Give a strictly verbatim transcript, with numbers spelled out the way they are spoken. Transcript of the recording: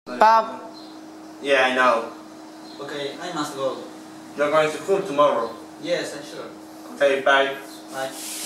Bob. Yeah, I know. Okay, I must go. You're going to school tomorrow. Yes, I'm sure. Okay, bye. Bye.